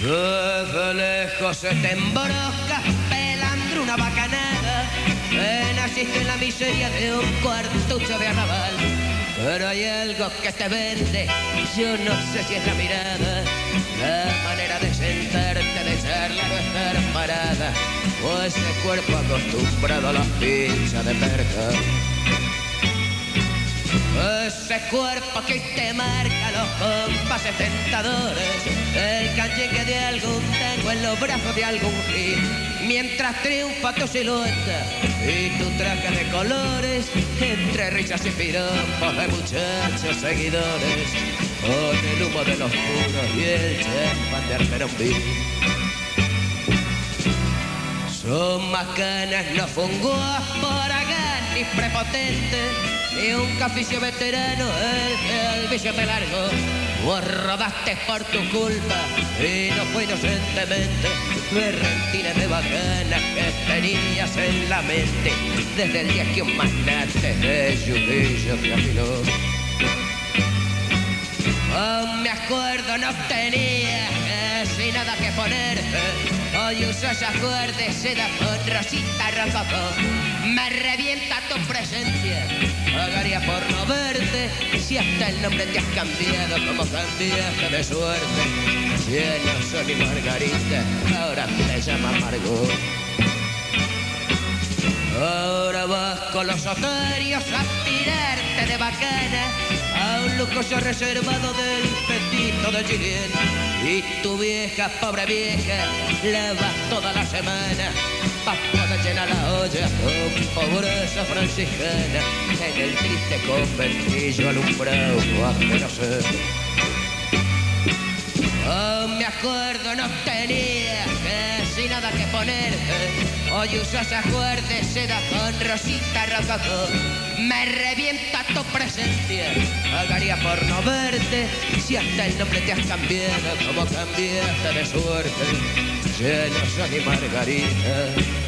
Desde lejos se te embroca pelando una bacanada. Naciste en la miseria de un cuartucho de arrabal. Pero hay algo que te vende, yo no sé si es la mirada, la manera de sentarte, de charlar o estar parada, o ese cuerpo acostumbrado a las pinchas de perca. Ese cuerpo que te marca los compases tentadores, el canyengue de algún tango en los brazos de algún gil, mientras triunfa tu silueta y tu traje de colores, entre risas y piropos de muchachos seguidores, con el humo de los puros y el champán de Armeronville. Son macanas, no funguas por acá ni prepotentes, ni un caficio veterano el que el vicio te largó. Vos rodaste por tu culpa y no fue inocentemente, berrentines de bacanas que tenías en la mente desde el día que un magnate de Yudillo te afiló. Oh, me acuerdo, no tenía casi nada que ponerte. Hoy usas ajuar de seda con rosita rococó. Me revienta tu presencia, pagaría por no verte. Si hasta el nombre te has cambiado, como cambiaste de suerte. Si no soy ni Margarita, ahora te llama Margot. Ahora vas con los otarios a tirarte de bacana a un lujoso reservado del Petito de Chillén. Y tu vieja, pobre vieja, la vas toda la semana pa' poder llenar la olla con pobreza franciscana en el triste conventillo alumbrado asqueroso. Oh, me acuerdo, no tenía casi nada que ponerte. Hoy usas ajuar de seda con rosita rococó. Me revienta tu presencia, pagaría por no verte. Si hasta el nombre te has cambiado, como cambiaste de suerte. Ya no soy ni Margarita,